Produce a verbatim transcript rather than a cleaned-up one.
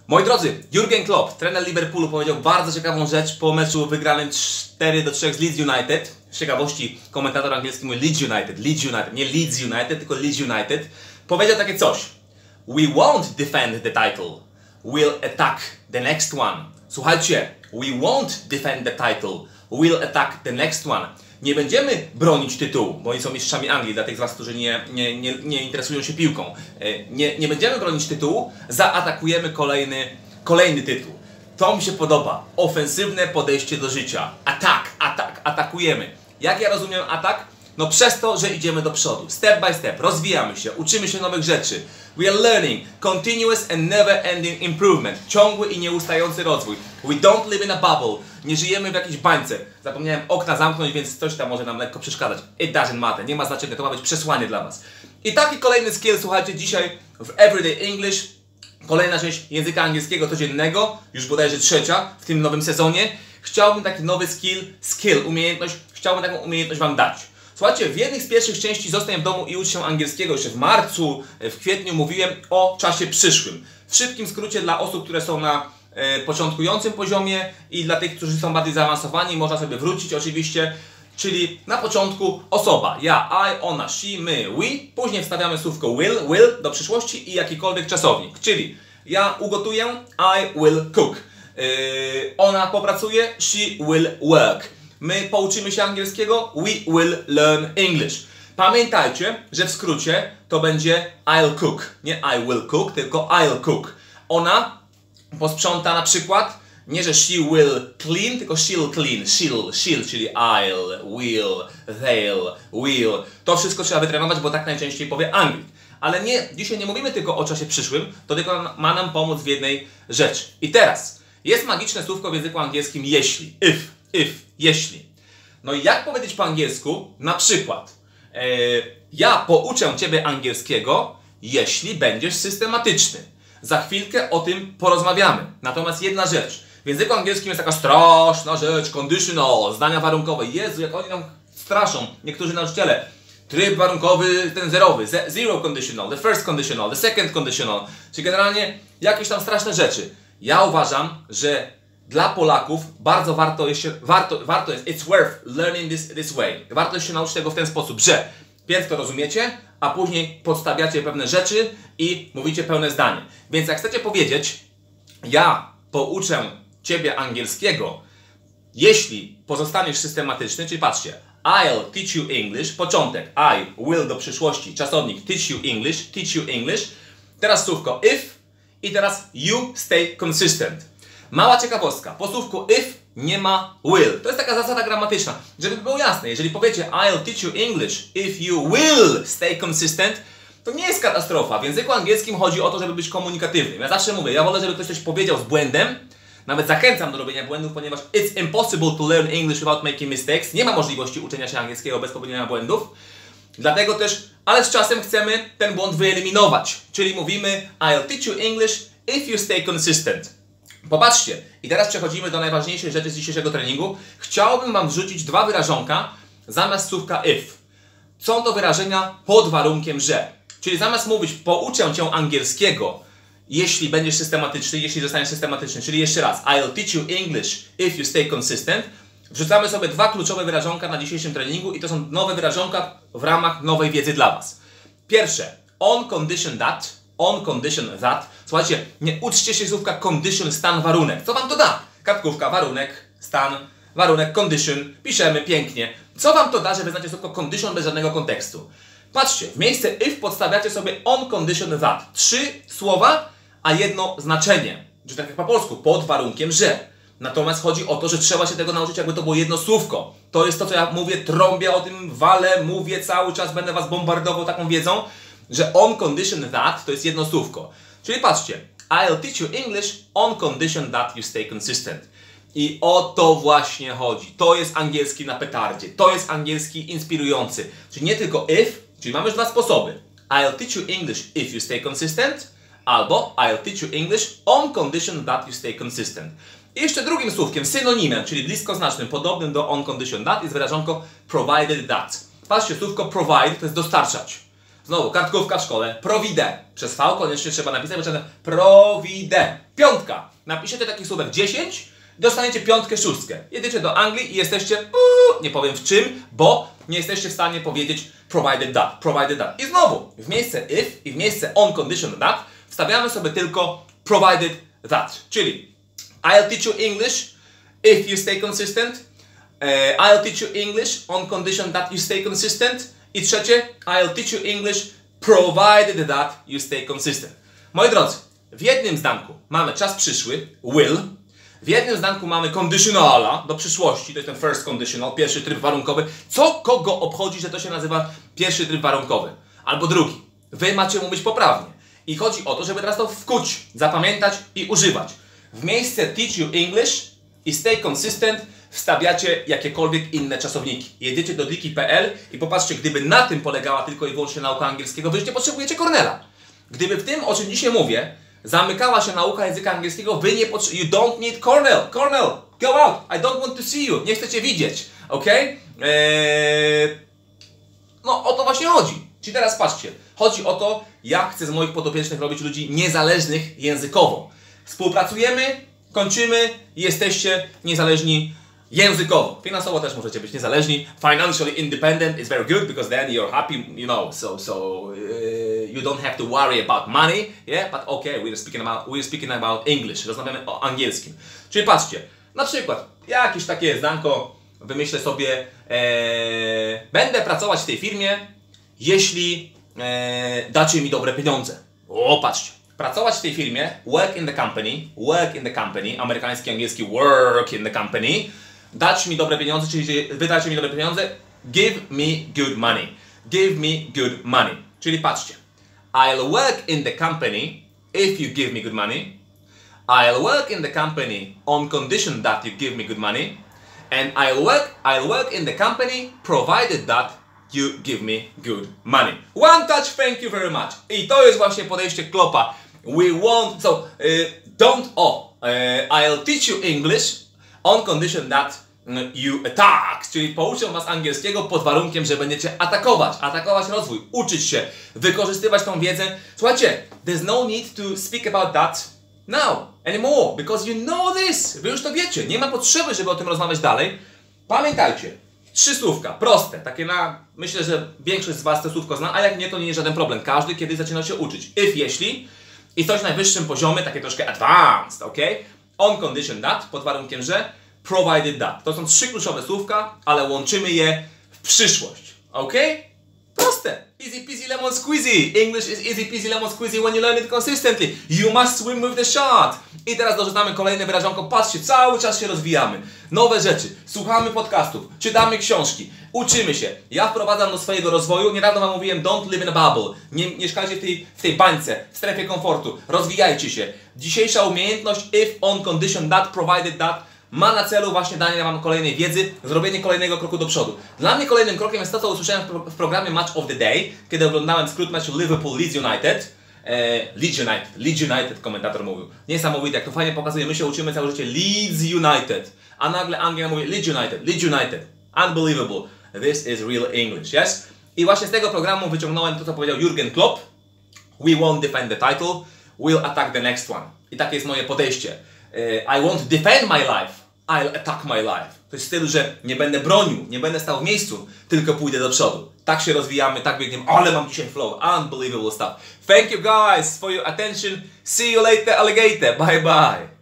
Moi drodzy, Jurgen Klopp, trener Liverpoolu, powiedział bardzo ciekawą rzecz po meczu wygranym cztery do trzech z Leeds United. Z ciekawości komentator angielski mówi Leeds United, Leeds United, nie Leeds United, tylko Leeds United. Powiedział takie coś. We won't defend the title, we'll attack the next one. Słuchajcie, we won't defend the title, we'll attack the next one. Nie będziemy bronić tytułu, bo oni są mistrzami Anglii, dla tych z Was, którzy nie, nie, nie, nie interesują się piłką. Nie, nie będziemy bronić tytułu, zaatakujemy kolejny, kolejny tytuł. To mi się podoba. Ofensywne podejście do życia. Atak, atak, atakujemy. Jak ja rozumiem atak? No przez to, że idziemy do przodu. Step by step, rozwijamy się, uczymy się nowych rzeczy. We are learning, continuous and never ending improvement. Ciągły i nieustający rozwój. We don't live in a bubble. Nie żyjemy w jakiejś bańce. Zapomniałem okna zamknąć, więc coś tam może nam lekko przeszkadzać. It doesn't matter, nie ma znaczenia, to ma być przesłanie dla Was. I taki kolejny skill, słuchajcie, dzisiaj w Everyday English. Kolejna część języka angielskiego codziennego, już bodajże trzecia w tym nowym sezonie. Chciałbym taki nowy skill, skill, umiejętność, chciałbym taką umiejętność Wam dać. Słuchajcie, w jednej z pierwszych części Zostań w domu i ucz się angielskiego, jeszcze w marcu, w kwietniu mówiłem o czasie przyszłym. W szybkim skrócie dla osób, które są na e, początkującym poziomie i dla tych, którzy są bardziej zaawansowani, można sobie wrócić oczywiście. Czyli na początku osoba, ja, I, ona, she, my, we, później wstawiamy słówko will, will do przyszłości i jakikolwiek czasownik. Czyli ja ugotuję, I will cook. Yy, ona popracuje, she will work. My pouczymy się angielskiego, we will learn English. Pamiętajcie, że w skrócie to będzie I'll cook. Nie I will cook, tylko I'll cook. Ona posprząta na przykład, nie że she will clean, tylko she'll clean. She'll, she'll, czyli I'll, will, they'll, will. To wszystko trzeba wytrenować, bo tak najczęściej powie Anglik. Ale nie, dzisiaj nie mówimy tylko o czasie przyszłym, to tylko ma nam pomóc w jednej rzeczy. I teraz jest magiczne słówko w języku angielskim jeśli, if. If, jeśli. No i jak powiedzieć po angielsku? Na przykład, e, ja pouczę Ciebie angielskiego, jeśli będziesz systematyczny. Za chwilkę o tym porozmawiamy. Natomiast jedna rzecz. W języku angielskim jest taka straszna rzecz, conditional, zdania warunkowe. Jezu, jak oni nam straszą, niektórzy nauczyciele. Tryb warunkowy, ten zerowy, zero conditional, the first conditional, the second conditional. Czyli generalnie jakieś tam straszne rzeczy. Ja uważam, że dla Polaków bardzo warto jest, się, warto, warto jest, it's worth learning this, this way. Warto jest się nauczyć tego w ten sposób, że pierw to rozumiecie, a później podstawiacie pewne rzeczy i mówicie pełne zdanie. Więc jak chcecie powiedzieć, ja pouczę Ciebie angielskiego, jeśli pozostaniesz systematyczny, czyli patrzcie, I'll teach you English, początek, I will do przyszłości, czasownik teach you English, teach you English, teraz słówko if i teraz you stay consistent. Mała ciekawostka, po słówku if nie ma will. To jest taka zasada gramatyczna. Żeby było jasne, jeżeli powiecie I'll teach you English if you will stay consistent, to nie jest katastrofa. W języku angielskim chodzi o to, żeby być komunikatywnym. Ja zawsze mówię, ja wolę, żeby ktoś coś powiedział z błędem. Nawet zachęcam do robienia błędów, ponieważ it's impossible to learn English without making mistakes. Nie ma możliwości uczenia się angielskiego bez popełnienia błędów. Dlatego też, ale z czasem chcemy ten błąd wyeliminować. Czyli mówimy I'll teach you English if you stay consistent. Popatrzcie, i teraz przechodzimy do najważniejszej rzeczy z dzisiejszego treningu. Chciałbym Wam wrzucić dwa wyrażonka zamiast słówka if. Są to wyrażenia pod warunkiem, że. Czyli zamiast mówić pouczę Cię angielskiego, jeśli będziesz systematyczny, jeśli zostaniesz systematyczny, czyli jeszcze raz I'll teach you English if you stay consistent, wrzucamy sobie dwa kluczowe wyrażonka na dzisiejszym treningu i to są nowe wyrażonka w ramach nowej wiedzy dla Was. Pierwsze, on condition that. On condition that. Słuchajcie, nie uczcie się słówka condition, stan, warunek. Co Wam to da? Kartkówka, warunek, stan, warunek, condition. Piszemy pięknie. Co Wam to da, że wyznacie słówko condition bez żadnego kontekstu? Patrzcie, w miejsce if podstawiacie sobie on condition that. Trzy słowa, a jedno znaczenie. Czyli tak jak po polsku, pod warunkiem, że. Natomiast chodzi o to, że trzeba się tego nauczyć, jakby to było jedno słówko. To jest to, co ja mówię, trąbię o tym, walę, mówię cały czas, będę Was bombardował taką wiedzą, że on condition that to jest jedno słówko. Czyli patrzcie, I'll teach you English on condition that you stay consistent. I o to właśnie chodzi. To jest angielski na petardzie. To jest angielski inspirujący. Czyli nie tylko if, czyli mamy już dwa sposoby. I'll teach you English if you stay consistent, albo I'll teach you English on condition that you stay consistent. I jeszcze drugim słówkiem, synonimem, czyli bliskoznacznym, podobnym do on condition that jest wyrażonko provided that. Patrzcie, słówko provide to jest dostarczać. Znowu, kartkówka w szkole. Provide. Przez V koniecznie trzeba napisać, bo trzeba provide. Piątka. Napiszecie takich słówek dziesięć, dostaniecie piątkę, szóstkę. Jedziecie do Anglii i jesteście, uu, nie powiem w czym, bo nie jesteście w stanie powiedzieć provided that, provided that. I znowu, w miejsce if i w miejsce on condition that wstawiamy sobie tylko provided that. Czyli I'll teach you English if you stay consistent. Uh, I'll teach you English on condition that you stay consistent. I trzecie, I'll teach you English provided that you stay consistent. Moi drodzy, w jednym zdanku mamy czas przyszły, will. W jednym zdanku mamy conditionala do przyszłości, to jest ten first conditional, pierwszy tryb warunkowy. Co kogo obchodzi, że to się nazywa pierwszy tryb warunkowy? Albo drugi. Wy macie mówić poprawnie. I chodzi o to, żeby teraz to wkuć, zapamiętać i używać. W miejsce teach you English i stay consistent wstawiacie jakiekolwiek inne czasowniki. Jedziecie do diki kropka p l i popatrzcie, gdyby na tym polegała tylko i wyłącznie nauka angielskiego, wy już nie potrzebujecie Cornela. Gdyby w tym, o czym dzisiaj mówię, zamykała się nauka języka angielskiego, wy nie potrzebujecie, you don't need Cornell. Cornell, go out, I don't want to see you, nie chcę cię widzieć, ok? Eee... No o to właśnie chodzi. Czyli teraz patrzcie, chodzi o to, jak chcę z moich podopiecznych robić ludzi niezależnych językowo. Współpracujemy, kończymy i jesteście niezależni językowo. Finansowo też możecie być niezależni. Financially independent is very good because then you're happy, you know, so so uh, you don't have to worry about money, yeah, but okay, we're speaking about we're speaking about English. Rozmawiamy o angielskim. Czyli patrzcie, na przykład jakieś takie zdanko wymyślę sobie, e, będę pracować w tej firmie, jeśli e, dacie mi dobre pieniądze. O, patrzcie. Pracować w tej firmie, work in the company, work in the company, amerykański, angielski, work in the company, dać mi dobre pieniądze, czyli wydajcie mi dobre pieniądze, give me good money, give me good money. Czyli patrzcie, I'll work in the company if you give me good money, I'll work in the company on condition that you give me good money, and I'll work, I'll work in the company provided that you give me good money. One touch, thank you very much. I to jest właśnie podejście Kloppa. We want, so, uh, don't, oh, uh, I'll teach you English on condition that you attack. Czyli pouczę was angielskiego pod warunkiem, że będziecie atakować, atakować rozwój, uczyć się, wykorzystywać tą wiedzę. Słuchajcie, there's no need to speak about that now, anymore, because you know this. Wy już to wiecie, nie ma potrzeby, żeby o tym rozmawiać dalej. Pamiętajcie, trzy słówka, proste, takie na, myślę, że większość z was te słówko zna, a jak nie, to nie jest żaden problem. Każdy kiedyś zaczyna się uczyć. If, jeśli, i coś na najwyższym poziomie, takie troszkę advanced, ok? On condition that, pod warunkiem, że provided that. To są trzy kluczowe słówka, ale łączymy je w przyszłość, ok? Proste. Easy peasy lemon squeezy. English is easy peasy lemon squeezy when you learn it consistently. You must swim with the shark. I teraz dorzucamy kolejne wyrażonko. Patrzcie, cały czas się rozwijamy. Nowe rzeczy. Słuchamy podcastów. Czytamy książki. Uczymy się. Ja wprowadzam do swojego rozwoju. Niedawno wam mówiłem, don't live in a bubble. Nie mieszkajcie w tej, w tej bańce, w strefie komfortu. Rozwijajcie się. Dzisiejsza umiejętność if, on, condition, that, provided that ma na celu właśnie danie wam kolejnej wiedzy, zrobienie kolejnego kroku do przodu. Dla mnie kolejnym krokiem jest to, co usłyszałem w, pro w programie Match of the Day, kiedy oglądałem skrót meczu Liverpool Leeds United. E, Leeds United, Leeds United komentator mówił. Niesamowite, jak to fajnie pokazuje, my się uczymy całe życie Leeds United. A nagle Anglia mówi Leeds United, Leeds United. Unbelievable. This is real English, yes? I właśnie z tego programu wyciągnąłem to, co powiedział Jurgen Klopp. We won't defend the title, we'll attack the next one. I takie jest moje podejście. E, I won't defend my life. I'll attack my life. To jest w stylu, że nie będę bronił, nie będę stał w miejscu, tylko pójdę do przodu. Tak się rozwijamy, tak biegniemy. Ale mam dzisiaj flow. Unbelievable stuff. Thank you guys for your attention. See you later, alligator. Bye bye.